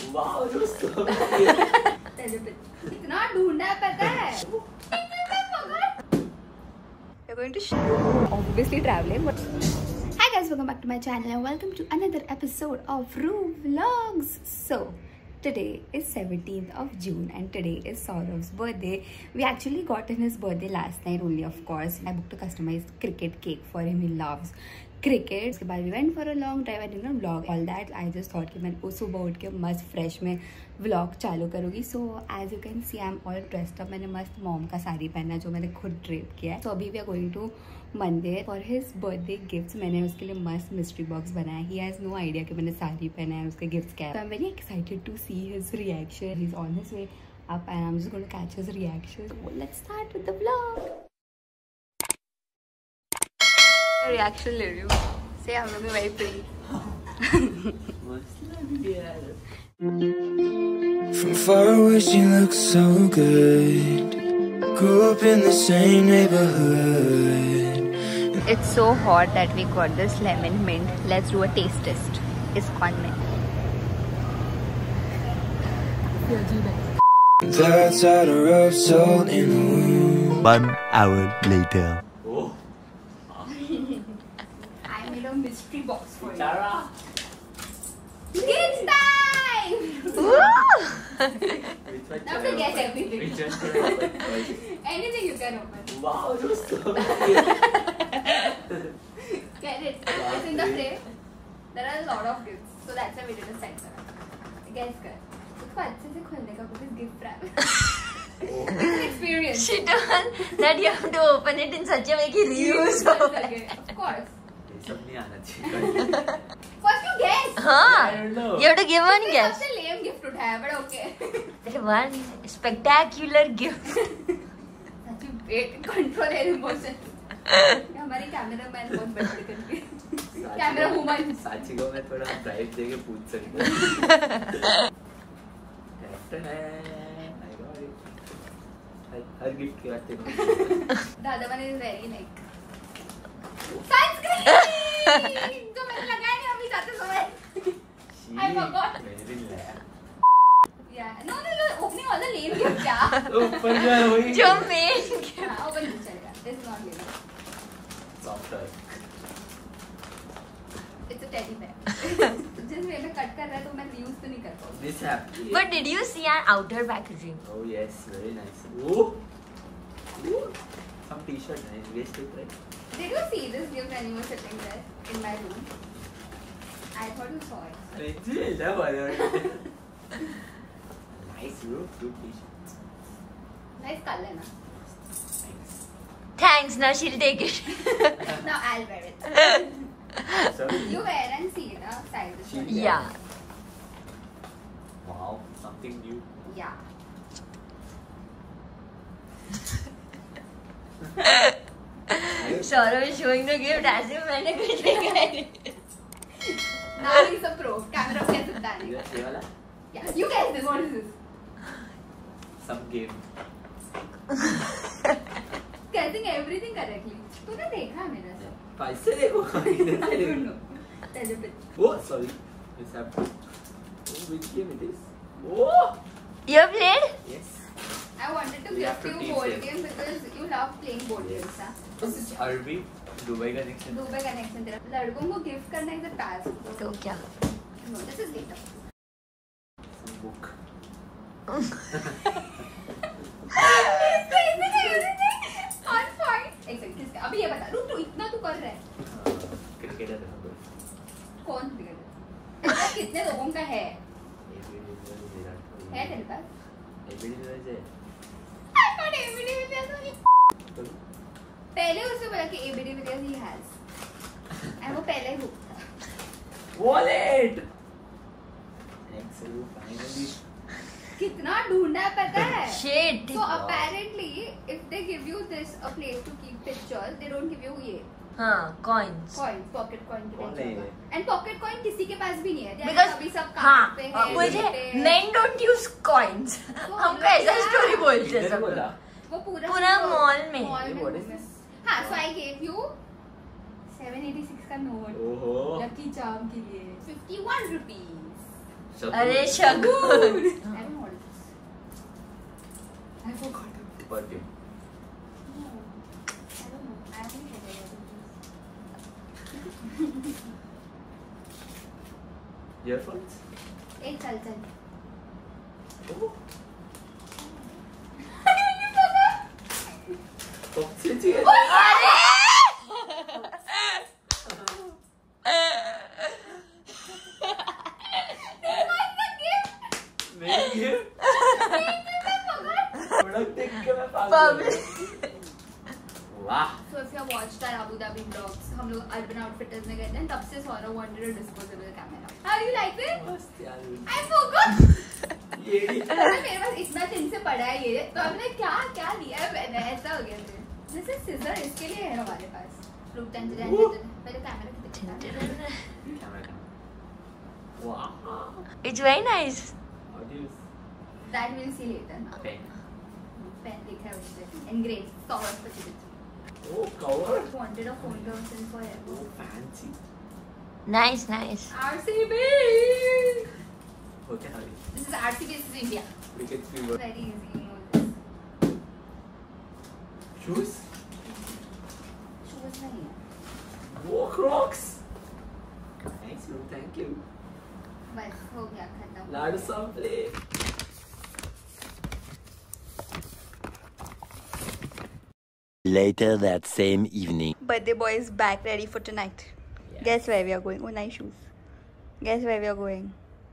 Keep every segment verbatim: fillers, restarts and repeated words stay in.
Wow दोस्तों इतना ढूंढा है पता है। We're going to obviously traveling but hi guys, welcome back to my channel and welcome to another episode of Roo Vlogs. So today is seventeenth of June and today is Saurav's birthday. We actually got in his birthday last night only, of course. I booked a customized cricket cake for him. He loves cricket. उसके बाद we went for a long drive. I did not vlog all that. I just thought कि मैं उस सुबह उठ के मस्त fresh में vlog चालू करूँगी. So as you can see, I'm all dressed up. मैंने मस्त mom का साड़ी पहना जो मैंने खुद drape किया है. So अभी we are going to मंदिर for his birthday gifts. मैंने उसके लिए मस्त mystery box बनाया. He has no idea कि मैंने साड़ी पहना है, उसके gifts क्या है. So I'm very excited to see his reaction. He's on his way up and I'm just going to catch his reaction. So let's start with the vlog. Reaction ले रही हूँ. Say I'm looking very pretty. From far away she looks so good. Grew up in the same neighborhood. It's so hot that we got this lemon mint. Let's do a taste test. ISKCON mint. That's how to rub salt in the wound. One hour later. Oh. I made a mystery box for Tara. you. Kids time! Now to guess everything. Anything you can open. Wow, दोस्तों. Get it? It's in the frame. There are a lot of gifts, so that's why we did a center. Guess कर. उसको अच्छे से खोलने का कुछ gift wrap. It's an experience. She done that you have to open it in such a way कि reuse हो. Of course. ये सब नहीं आना चाहिए. First you guess. हाँ. I don't know. You have to give one guess. सबसे lame gift उठाया, but okay. That one spectacular gift. सच्ची wait, control your emotions. हमारी कैमरामैन बहुत बड़ी करती है. Camera woman. साची को मैं थोड़ा प्राइस देके पूछ सकता हूँ. हर गिफ्ट के बाद देखो. दादा मन is very like sunscreen. जो मैंने लगाया नहीं अभी जाते समय. I forgot. Yeah, no no no. Opening all the lame gifts क्या? ऊपर जो है वही. जो main gift. हाँ, open नहीं चलेगा. This is not lame. Softer. It's a teddy bear. जिस वे में कट कर रहा है तो मैं यूज तो नहीं कर पाऊँ. This happy. But did you see our outer packaging? Oh yes, very nice. Oh. Ooh. Some t-shirt, nice waisted, right? Did you see this gift when you were sitting there in my room? I thought you saw it. Legit, that was nice, bro. Good t-shirt. Nice color ना. Thanks. Thanks. Now she'll take it. Now I'll wear it. Sorry. You wear and see it, uh, style this one. Yeah. Wow, something new. Yeah. Saurav is showing the gift as if मैंने कुछ देखा नहीं. Now he's a pro. Camera पे कैसे उतारने का? ये वाला? Yeah. You guess this. What is this? Some game. Guessing everything correctly. तूने देखा है मेरा सब? पैसे देखो. I don't know. Telepathy. Oh, sorry. This happened. Oh, which game it is? Oh. You have played? Yes. I wanted to We have gift to you teach board them. games because you love playing board games, huh? This is Arby, Dubai connection. Dubai connection तेरा. लड़कों को gift करना is a task. तो क्या? No, this is later. Some book. इससे इससे इससे on point. एक सेकंड किसका? अभी ये बता. रुक तू इतना तू कर रहा है. Cricketer है वो. कौन सी क्रिकेटर? कितने लोगों का है? है तेरे पास? I thought A B D Villiers only. पहले उससे बोला कि A B D Villiers he has. And वो पहले ही book था. Wallet. Excellent, finally. कितना ढूंढा है पता है? Shit. So apparently, if they give you this a place to keep pictures, they don't give you ये हाँ, coins. coins, pocket coin के कौन लिए है ये? चाहिए. And pocket coin किसी के पास भी नहीं है. जैसे Because अभी सब हाँ, कार्ड पे है. मुझे पे है. men don't use coins. तो हम हम पे ऐसा क्या? स्टोरी बोलते हैं किधर सब. बोला? वो पूरा पूरा mall में. mall ये में what is घूमे. this? हाँ, so I gave you seven eighty six का नोट. ओहो. लकी चार्म के लिए fifty one rupees. अरे शगुन. I don't know what it is. I forgot. Perfume. No. I don't know. I haven't tried it. Earphones. Hey, chal chal. Oh. Oxygen. नहीं है. Product देख के मैं पागल. वाह. So if you have watched our Abu Dhabi vlogs, हम लोग Urban Outfitters में गए थे. तब से Saurabh wanted a disposable camera. How do you like it? मस्त यार. I forgot. ये मेरे पास इतना दिन से पड़ा है ये, तो हमने क्या क्या लिया है मैंने, ऐसा हो गया थे. जैसे सिजर इसके लिए है हमारे पास. रुक टन टन पहले कैमरा कितना कैमरा. वाह. It's very nice. How do you That we'll see later. pen? Pen दिख रहा है उससे. Engraved. Sort of. Oh, cover. Wanted a photo since forever. Oh, fancy. Nice, nice. R C B. Okay, Hari. This is R C B. This is India. Cricket fever. Very easy. You know this. Shoes? Shoes नहीं है. Whoa, Crocs. Nice, bro. Thank you. बस हो गया खत्म. Lad some play. Later that same evening. Birthday boy is back ready for tonight. Yes. Guess where we are going? Oh, nice shoes. Guess where we are going?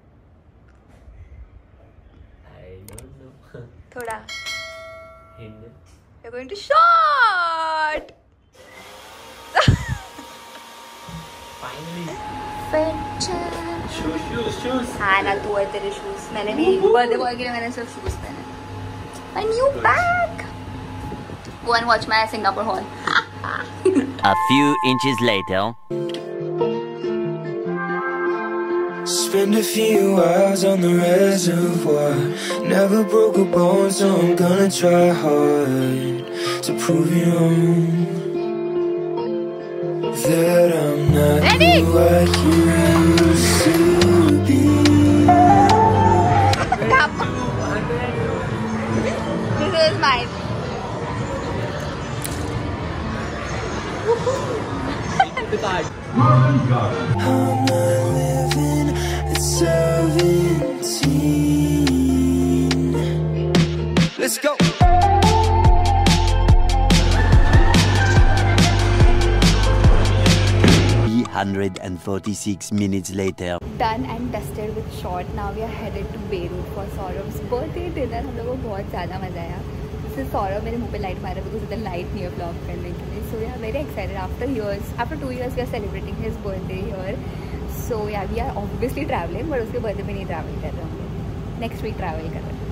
I don't know. Thoda. Hint. We're going to short. Finally. Fetcher. Shoes, shoes, shoes. हाँ ना तू और तेरे shoes. मैंने भी birthday boy के लिए मैंने सिर्फ shoes पहने. My new bag. Go and watch my Singapore haul. A few inches later. Spend a few hours on the reservoir. Never broke a bone, so I'm gonna try hard to prove you wrong. That I'm not Ready? who I used to be. This is mine. The card. I'm not living at seventeen. Let's go. three hundred forty-six minutes later. Done and dusted with short. Now we are headed to Beirut for Saurav's birthday dinner. हम लोगों को बहुत ज़्यादा मज़ा आया. इससे सौरभ मेरे मुंह पे लाइट मारा बिकॉज इधर लाइट नहीं है ब्लॉग करने के लिए. So we are very excited. After years after two years we are celebrating his birthday here. So yeah we are obviously travelling, but उसके बर्थडे पे नहीं ट्रैवल कर रहे होंगे. नेक्स्ट वीक ट्रैवल कर रहे हैं.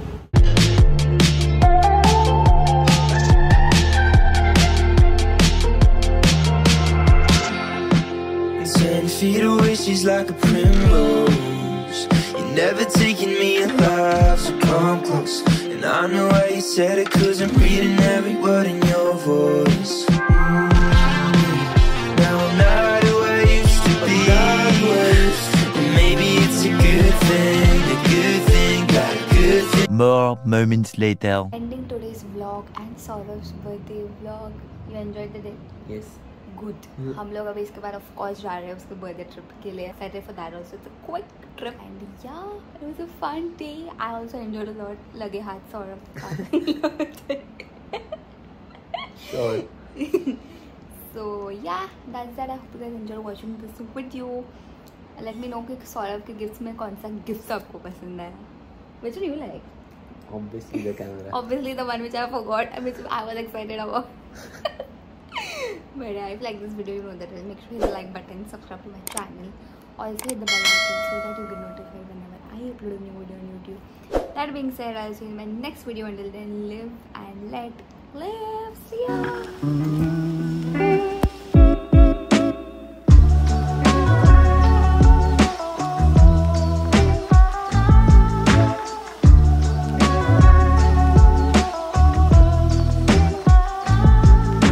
Ten feet away, she's like a primrose. You're never taking me alive, so come close. And I know why you said it, cause I'm reading every word in your voice. Mm. Now I'm not who I used to be. And maybe it's a good thing, a good thing, got a good thing. More moments later. Ending today's vlog and Saurav's birthday vlog. You enjoyed the day? Yes. Good. हम लोग अभी इसके बाद of course जा रहे हैं उसके birthday trip के लिए. Excited for that also. It's a quick trip and yeah, it was a fun day. I also enjoyed a lot. लगे हाथ सौरभ का. Sure. So yeah, that's that. I hope you guys enjoyed watching this video. Let me know कि सौरभ के gifts में कौन सा gift आपको पसंद है. Which one you like? Obviously the camera. Obviously the one which I forgot, which I was excited about. But yeah, if you like this video, you know that. Make sure you hit the like button, subscribe to my channel, also hit the bell icon so that you get notified whenever I upload a new video on YouTube. That being said, I'll see you in my next video. Until then, live and let live. See ya.